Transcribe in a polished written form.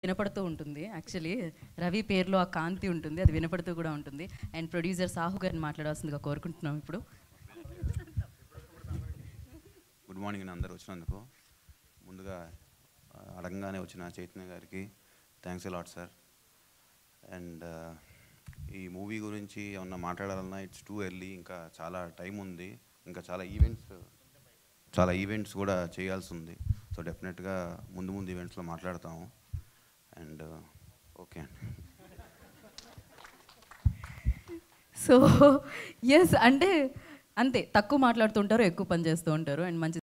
వినపడుతూ ఉంటుంది. యాక్చువల్లీ రవి పేరులో ఆ కాంతి ఉంటుంది, అది వినపడుతూ కూడా ఉంటుంది. అండ్ ప్రొడ్యూసర్ సాహు గారిని మాట్లాడాల్సిందిగా కోరుకుంటున్నాం ఇప్పుడు. గుడ్ మార్నింగ్ అందరూ వచ్చినందుకు. ముందుగా అడగంగానే వచ్చిన చైతన్య గారికి thanks a lot sir. And ఈ మూవీ గురించి ఏమన్నా మాట్లాడాలన్నా ఇట్స్ టూ ఎర్లీ, ఇంకా చాలా టైం ఉంది, ఇంకా చాలా ఈవెంట్స్ కూడా చేయాల్సి ఉంది. సో డెఫినెట్గా ముందు ఈవెంట్స్లో మాట్లాడతాము. అండ్ ఓకే అండి. సో ఎస్, అంటే అంతే, తక్కువ మాట్లాడుతుంటారు, ఎక్కువ పని చేస్తూ ఉంటారు. అండ్ మంచి